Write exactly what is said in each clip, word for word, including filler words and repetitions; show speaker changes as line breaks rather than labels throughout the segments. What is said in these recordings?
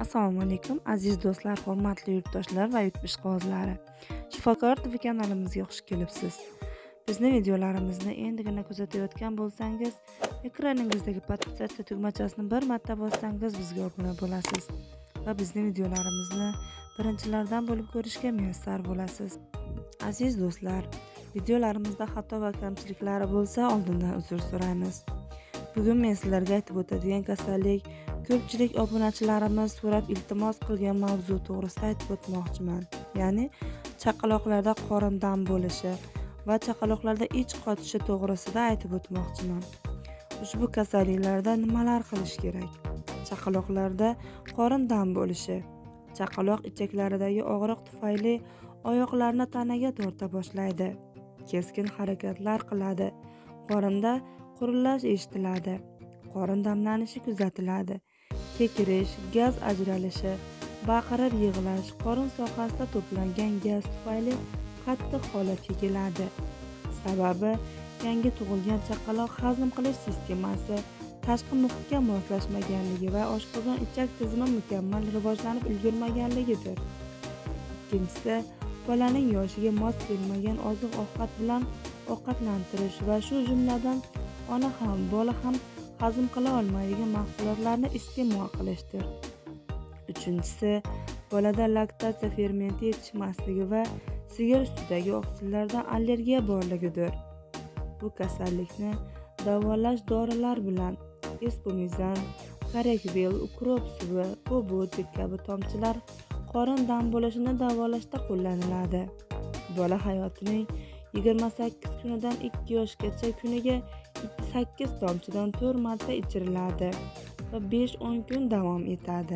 Assalomu alaykum aziz do'stlar, hurmatli yurtdoshlar va yurt ishqibozlari. Shifokor T V kanalimizga xush kelibsiz. Bizning videolarimizni endigina kuzatayotgan bo'lsangiz, ekraningizdagi podpisatsiya tugmachasini bir marta bossangiz bizga obuna bo'lasiz va bizning videolarimizni birinchilardan bo'lib ko'rishga muyassar bo'lasiz. Aziz do'stlar, videolarimizda xato va kamchiliklari bo'lsa, oldindan uzr so'raymiz. Bugun men sizlarga aytib o'tadigan kasallik ko'pchilik obunachilarimiz so'rab iltimos qilgan mavzu to'g'risida aytib o'tmoqchiman. Ya'ni chaqaloqlarda qorin dam bo'lishi va chaqaloqlarda ich qotishi to'g'risida aytib o'tmoqchiman. Ushbu kasalliklarda nimalar qilish kerak? Chaqaloqlarda qorin dam bo'lishi. Chaqaloq ichaklaridagi og'riq tufayli oyoqlarini tanaga torta boshlaydi. Keskin harakatlar qiladi. Qorinda qurillash eshitiladi. Qorin damlanishi kuzatiladi. Kekirish, gaz ajralishi, baqirib yig'lash, qorin sohasida to'plangan gaz tufayli qattiq holatga keladi. Sababi yangi tug'ilgan chaqaloq hazm qilish sistemasi tashqi muhitga moslashmaganligi va oshqozon ichak tizimi mukammal rivojlanib ulgurmaganligidir. Ikkinchisi, bolaning yoshiga mos kelmagan oziq-ovqat bilan ovqatlantirish va shu jumladan ona ham, bola ham hazm qila olmaydigan mahsulotlarni iste'mol qilishdir. Uchinchisi, bolada laktatsiya fermenti yetishmasligi va sigir sutidagi oqsillardan allergiya borligidir. Bu kasallikni davolash dorilar bilan espumizan, karekvel, ukrop suvi, pobotik kabi tomchilar qorin dam bo'lishini davolashda qo'llaniladi. Bola hayotining yigirma sakkiz kunidan ikki yoshgacha kuniga sakkiz tomchidan to'rt marta ichiriladi va besh o'n kun davom etadi.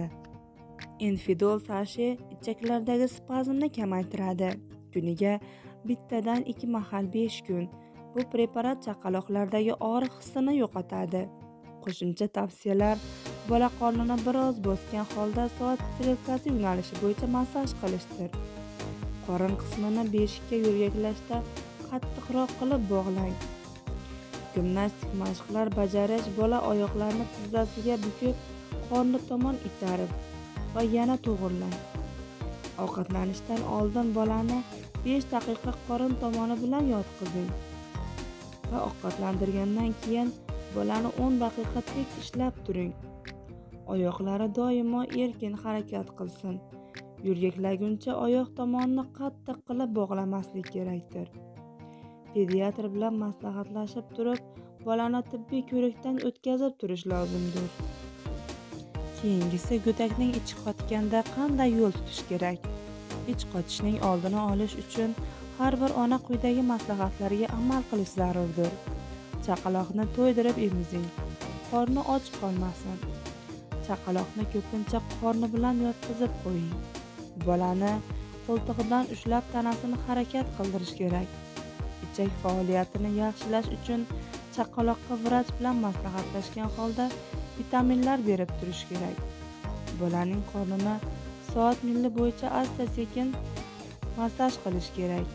Enfidol sashe ichaklardagi spazmni kamaytiradi. Kuniga bittadan ikki mahal besh kun. Bu preparat chaqaloqlardagi og'riq hissini yo'qotadi. Qo'shimcha tavsiyalar: bola qornini biroz bosgan holda soat strelkasi yo'nalishi bo'yicha massaj qilishdir. Qorin qismini beshikka yo'rgaklashda qattiqroq qilib bog'lang. Gimnastik mashqlar bajarish: bola oyoqlarini tizzasiga bukib, qorni tomon itarib va yana to'g'rilang. Ovqatlanishdan oldin bolani besh daqiqa qorin tomoni bilan yotqizing va ovqatlantirgandan keyin bolani o'n daqiqa tek ishlab turing. Oyoqlari doimo erkin harakat qilsin. Yo'rgaklaguncha oyoq tomonini qattiq qilib bog'lamaslik kerakdir. Pediatr bilan maslahatlashib turib, bolani tibbiy ko'rikdan o'tkazib turish lozimdir. Keyingisi, go'dakning ichi qotganda qanday yo'l tutish kerak? Ich qotishning oldini olish uchun har bir ona quyidagi maslahatlarga amal qilish zarurdir. Chaqaloqni to'ydirib emizing. Qorni och qolmasin. Chaqaloqni ko'pincha qorni bilan yotqizib qo'ying. Bolani qo'ltig'idan ushlab tanasini harakat qildirish kerak. Ichak faoliyatini yaxshilash uchun chaqaloqqa vrach bilan maslahatlashgan holda vitaminlar berib turish kerak. Bolaning qornini soat milli bo'yicha asta-sekin massaj qilish kerak.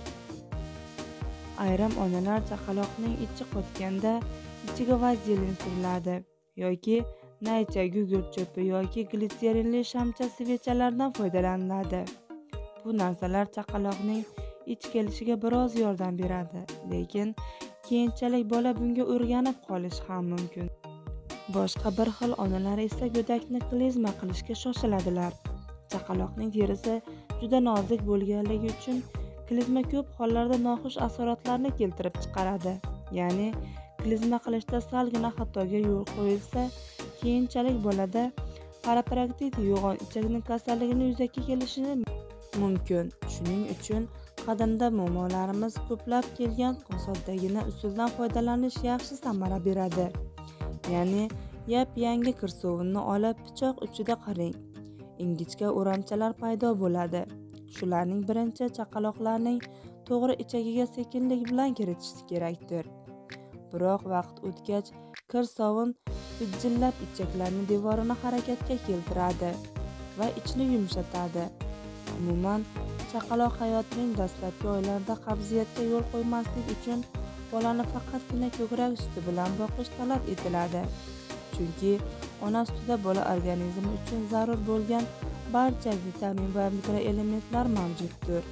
Ayrim onalar chaqaloqning ichi qotganda ichiga vazelin suriladi yoki naycha, gugurt cho'pi yoki glitserinli shamcha svechalardan foydalaniladi. Bu narsalar chaqaloqning ich kelishiga biroz yordam beradi, lekin keyinchalik bola bunga o'rganib qolishi ham mumkin. Boshqa bir xil onalar esa go'dakni klizma qilishga shoshiladilar. Chaqaloqning terisi juda nozik bo'lganligi uchun klizma ko'p hollarda noxush asoratlarni keltirib chiqaradi. Ya'ni klizma qilishda salgina xatoga yo'l qo'yilsa, keyinchalik bolada parapraktit yo'g'on ichakning kasalligini yuzaga kelishi mumkin. Shuning uchun qadimda momolarimiz ko'plab kelgan qo'soddagina usuldan foydalanish yaxshi samara beradi. Ya'ni yap-yangi kirsovunni olib pichoq uchida qaring. Ingichka o'ramchalar paydo bo'ladi. Shularning birinchi chaqaloqlarning to'g'ri ichagiga sekinlik bilan kiritish kerakdir. Biroq vaqt o'tgach, kirsovun pijillab ichaklarning devorini harakatga keltiradi va ichni yumshatadi. Umuman, chaqaloq hayotining dastlabki oylarida qabziyatga yo'l qo'ymaslik uchun bolani faqatgina ko'krak suti bilan boqish talab etiladi. Chunki ona sutida bola organizmi uchun zarur bo'lgan barcha vitamin va mikroelementlar mavjuddir.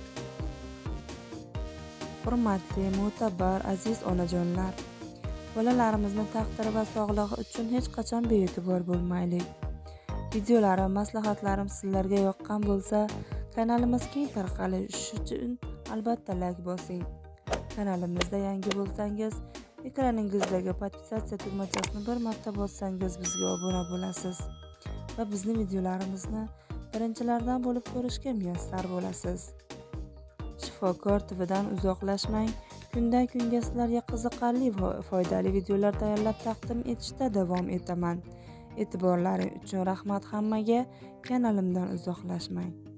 Hurmatli, mo'tabar, aziz onajonlar, bolalarimizni taqdiri va sog'lig'i uchun hech qachon bee'tibor bo'lmaylik. Videolarim, maslahatlarim sizlarga yoqqan bo'lsa, kanalimiz keng tarqalishi uchun albatta like bosing. Kanalimizda yangi bo'lsangiz, ekraningizdagi podpisatsiya tugmachasini bir marta bossangiz bizga obuna bo'lasiz va bizning videolarimizni birinchilardan bo'lib ko'rishga muyassar bo'lasiz. Shifokor T V'dan uzoqlashmang. Kundan kunga sizlarga qiziqarli va foydali videolar tayyorlab taqdim etishda davom etaman. E'tiborlaring uchun rahmat hammaga. Kanalimdan uzoqlashmang.